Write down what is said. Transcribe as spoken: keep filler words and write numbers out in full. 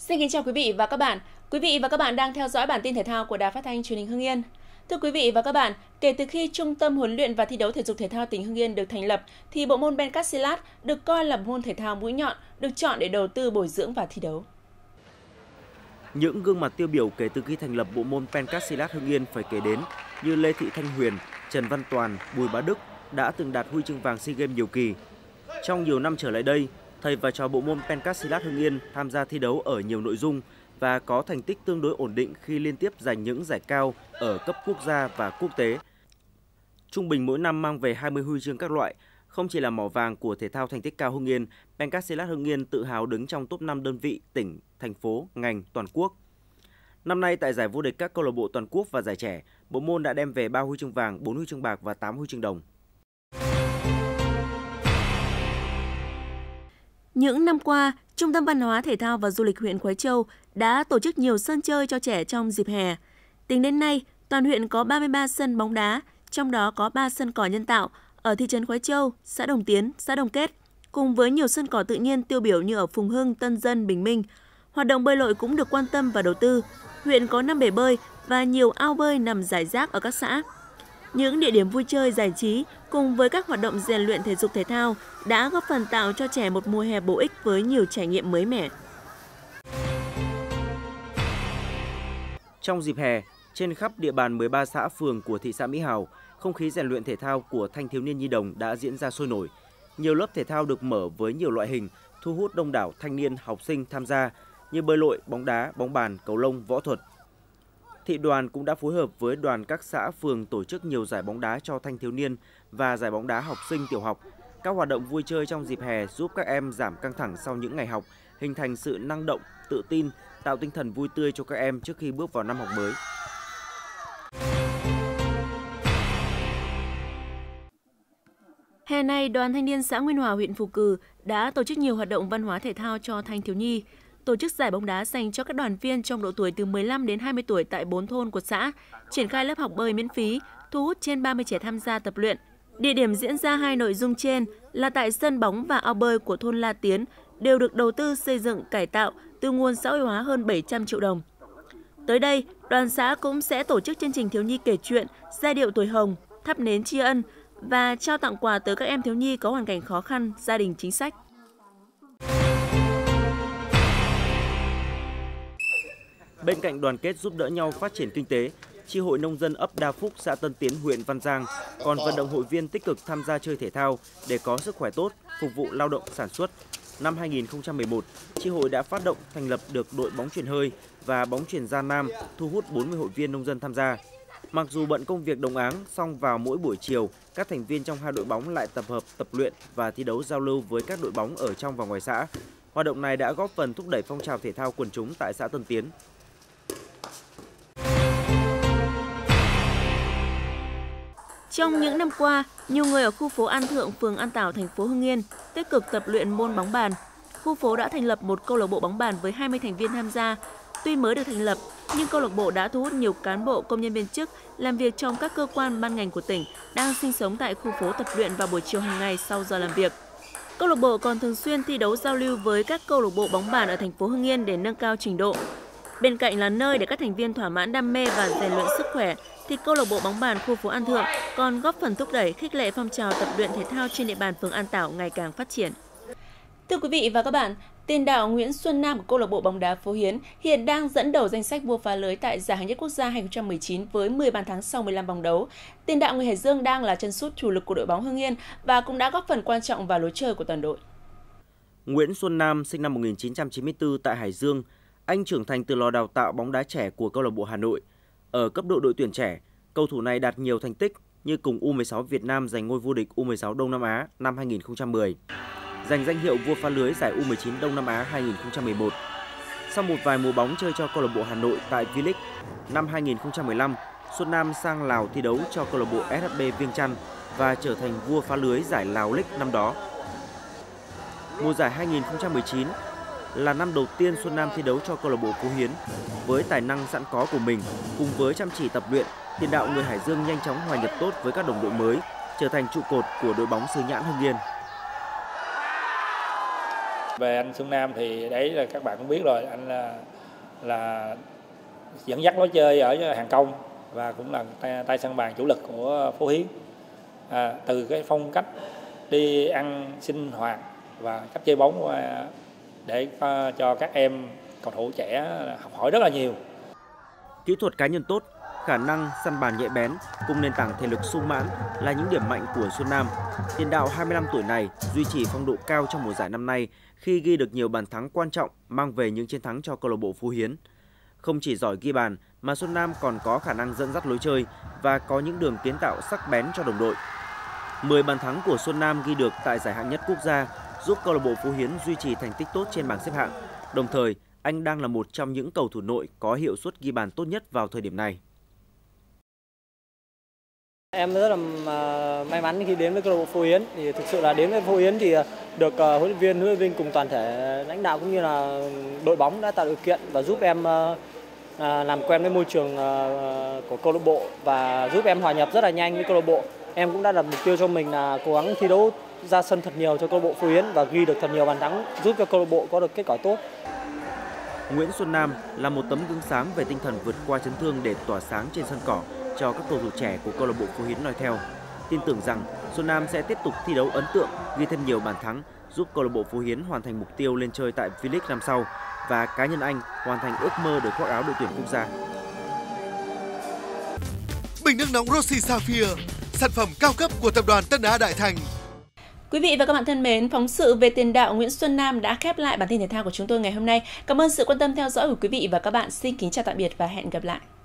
Xin kính chào quý vị và các bạn. Quý vị và các bạn đang theo dõi bản tin thể thao của Đài Phát thanh Truyền hình Hưng Yên. Thưa quý vị và các bạn, kể từ khi Trung tâm huấn luyện và thi đấu thể dục thể thao tỉnh Hưng Yên được thành lập, thì bộ môn Pencak được coi là môn thể thao mũi nhọn, được chọn để đầu tư bồi dưỡng và thi đấu. Những gương mặt tiêu biểu kể từ khi thành lập bộ môn Pencak Hưng Yên phải kể đến như Lê Thị Thanh Huyền, Trần Văn Toàn, Bùi Bá Đức đã từng đạt huy chương vàng SEA Games nhiều kỳ. Trong nhiều năm trở lại đây, thầy và trò bộ môn Pencak Hưng Yên tham gia thi đấu ở nhiều nội dung và có thành tích tương đối ổn định khi liên tiếp giành những giải cao ở cấp quốc gia và quốc tế. Trung bình mỗi năm mang về hai mươi huy chương các loại, không chỉ là mỏ vàng của thể thao thành tích cao Hưng Yên, Pencak Hưng Yên tự hào đứng trong top năm đơn vị tỉnh, thành phố, ngành toàn quốc. Năm nay tại giải vô địch các câu lạc bộ toàn quốc và giải trẻ, bộ môn đã đem về ba huy chương vàng, bốn huy chương bạc và tám huy chương đồng. Những năm qua, Trung tâm Văn hóa Thể thao và Du lịch huyện Khoái Châu đã tổ chức nhiều sân chơi cho trẻ trong dịp hè. Tính đến nay, toàn huyện có ba mươi ba sân bóng đá, trong đó có ba sân cỏ nhân tạo ở thị trấn Khoái Châu, xã Đồng Tiến, xã Đồng Kết, cùng với nhiều sân cỏ tự nhiên tiêu biểu như ở Phùng Hưng, Tân Dân, Bình Minh. Hoạt động bơi lội cũng được quan tâm và đầu tư. Huyện có năm bể bơi và nhiều ao bơi nằm rải rác ở các xã. Những địa điểm vui chơi giải trí cùng với các hoạt động rèn luyện thể dục thể thao đã góp phần tạo cho trẻ một mùa hè bổ ích với nhiều trải nghiệm mới mẻ. Trong dịp hè, trên khắp địa bàn mười ba xã phường của thị xã Mỹ Hào, không khí rèn luyện thể thao của thanh thiếu niên nhi đồng đã diễn ra sôi nổi. Nhiều lớp thể thao được mở với nhiều loại hình, thu hút đông đảo thanh niên, học sinh tham gia như bơi lội, bóng đá, bóng bàn, cầu lông, võ thuật. Thị đoàn cũng đã phối hợp với đoàn các xã phường tổ chức nhiều giải bóng đá cho thanh thiếu niên và giải bóng đá học sinh tiểu học. Các hoạt động vui chơi trong dịp hè giúp các em giảm căng thẳng sau những ngày học, hình thành sự năng động, tự tin, tạo tinh thần vui tươi cho các em trước khi bước vào năm học mới. Hè này, Đoàn Thanh niên xã Nguyên Hòa, huyện Phù Cử đã tổ chức nhiều hoạt động văn hóa thể thao cho thanh thiếu nhi. Tổ chức giải bóng đá dành cho các đoàn viên trong độ tuổi từ mười lăm đến hai mươi tuổi tại bốn thôn của xã, triển khai lớp học bơi miễn phí, thu hút trên ba mươi trẻ tham gia tập luyện. Địa điểm diễn ra hai nội dung trên là tại sân bóng và ao bơi của thôn La Tiến, đều được đầu tư xây dựng cải tạo từ nguồn xã hội hóa hơn bảy trăm triệu đồng. Tới đây, đoàn xã cũng sẽ tổ chức chương trình thiếu nhi kể chuyện, giai điệu tuổi hồng, thắp nến tri ân và trao tặng quà tới các em thiếu nhi có hoàn cảnh khó khăn, gia đình chính sách. Bên cạnh đoàn kết giúp đỡ nhau phát triển kinh tế, Chi hội nông dân ấp Đa Phúc, xã Tân Tiến, huyện Văn Giang còn vận động hội viên tích cực tham gia chơi thể thao để có sức khỏe tốt, phục vụ lao động sản xuất. Năm hai nghìn không trăm mười một, chi hội đã phát động thành lập được đội bóng chuyền hơi và bóng chuyền da nam, thu hút bốn mươi hội viên nông dân tham gia. Mặc dù bận công việc đồng áng, song vào mỗi buổi chiều, các thành viên trong hai đội bóng lại tập hợp, tập luyện và thi đấu giao lưu với các đội bóng ở trong và ngoài xã. Hoạt động này đã góp phần thúc đẩy phong trào thể thao quần chúng tại xã Tân Tiến. Trong những năm qua, nhiều người ở khu phố An Thượng, phường An Tảo, thành phố Hưng Yên tích cực tập luyện môn bóng bàn. Khu phố đã thành lập một câu lạc bộ bóng bàn với hai mươi thành viên tham gia. Tuy mới được thành lập, nhưng câu lạc bộ đã thu hút nhiều cán bộ, công nhân viên chức làm việc trong các cơ quan ban ngành của tỉnh đang sinh sống tại khu phố tập luyện vào buổi chiều hàng ngày sau giờ làm việc. Câu lạc bộ còn thường xuyên thi đấu giao lưu với các câu lạc bộ bóng bàn ở thành phố Hưng Yên để nâng cao trình độ. Bên cạnh là nơi để các thành viên thỏa mãn đam mê và rèn luyện sức khỏe, thì câu lạc bộ bóng bàn khu phố An Thượng còn góp phần thúc đẩy, khích lệ phong trào tập luyện thể thao trên địa bàn phường An Tảo ngày càng phát triển. Thưa quý vị và các bạn, tiền đạo Nguyễn Xuân Nam của câu lạc bộ bóng đá Phố Hiến hiện đang dẫn đầu danh sách vua phá lưới tại giải hạng nhất quốc gia hai nghìn không trăm mười chín với mười bàn thắng sau mười lăm vòng đấu. Tiền đạo người Hải Dương đang là chân sút chủ lực của đội bóng Hưng Yên và cũng đã góp phần quan trọng vào lối chơi của toàn đội. Nguyễn Xuân Nam sinh năm một nghìn chín trăm chín mươi tư tại Hải Dương. Anh trưởng thành từ lò đào tạo bóng đá trẻ của câu lạc bộ Hà Nội. Ở cấp độ đội tuyển trẻ, cầu thủ này đạt nhiều thành tích như cùng U mười sáu Việt Nam giành ngôi vô địch U mười sáu Đông Nam Á năm hai nghìn không trăm mười, giành danh hiệu vua phá lưới giải U mười chín Đông Nam Á hai nghìn không trăm mười một. Sau một vài mùa bóng chơi cho câu lạc bộ Hà Nội tại V-League, năm hai nghìn không trăm mười lăm, Xuân Nam sang Lào thi đấu cho câu lạc bộ ét hát bê Viêng Chăn và trở thành vua phá lưới giải Lào League năm đó. Mùa giải hai nghìn không trăm mười chín là năm đầu tiên Xuân Nam thi đấu cho câu lạc bộ Phú Hiến. Với tài năng sẵn có của mình, cùng với chăm chỉ tập luyện, tiền đạo người Hải Dương nhanh chóng hòa nhập tốt với các đồng đội mới, trở thành trụ cột của đội bóng xứ Nhãn Hưng Yên. Về anh Xuân Nam thì đấy là các bạn cũng biết rồi, anh là là dẫn dắt lối chơi ở hàng công và cũng là tay, tay săn bàn chủ lực của Phú Hiến. À, từ cái phong cách đi ăn sinh hoạt và cách chơi bóng để cho các em cầu thủ trẻ học hỏi rất là nhiều. Kỹ thuật cá nhân tốt, khả năng săn bàn nhạy bén cùng nền tảng thể lực sung mãn là những điểm mạnh của Xuân Nam. Tiền đạo hai mươi lăm tuổi này duy trì phong độ cao trong mùa giải năm nay khi ghi được nhiều bàn thắng quan trọng, mang về những chiến thắng cho câu lạc bộ Phú Hiến. Không chỉ giỏi ghi bàn mà Xuân Nam còn có khả năng dẫn dắt lối chơi và có những đường kiến tạo sắc bén cho đồng đội. mười bàn thắng của Xuân Nam ghi được tại giải hạng nhất quốc gia giúp câu lạc bộ Phú Hiến duy trì thành tích tốt trên bảng xếp hạng. Đồng thời, anh đang là một trong những cầu thủ nội có hiệu suất ghi bàn tốt nhất vào thời điểm này. Em rất là may mắn khi đến với câu lạc bộ Phú Hiến. Thì thực sự là đến với Phú Hiến thì được huấn luyện viên Huấn luyện viên cùng toàn thể lãnh đạo cũng như là đội bóng đã tạo điều kiện và giúp em làm quen với môi trường của câu lạc bộ và giúp em hòa nhập rất là nhanh với câu lạc bộ. Em cũng đã đặt mục tiêu cho mình là cố gắng thi đấu ra sân thật nhiều cho câu lạc bộ Phú Hiến và ghi được thật nhiều bàn thắng giúp cho câu lạc bộ có được kết quả tốt. Nguyễn Xuân Nam là một tấm gương sáng về tinh thần vượt qua chấn thương để tỏa sáng trên sân cỏ cho các cầu thủ trẻ của câu lạc bộ Phú Hiến noi theo. Tin tưởng rằng Xuân Nam sẽ tiếp tục thi đấu ấn tượng, ghi thêm nhiều bàn thắng, giúp câu lạc bộ Phú Hiến hoàn thành mục tiêu lên chơi tại V-League năm sau và cá nhân anh hoàn thành ước mơ được khoác áo đội tuyển quốc gia. Bình nước nóng Rossi Sapphire, sản phẩm cao cấp của tập đoàn Tân Á Đại Thành. Quý vị và các bạn thân mến, phóng sự về tiền đạo Nguyễn Xuân Nam đã khép lại bản tin thể thao của chúng tôi ngày hôm nay. Cảm ơn sự quan tâm theo dõi của quý vị và các bạn. Xin kính chào tạm biệt và hẹn gặp lại.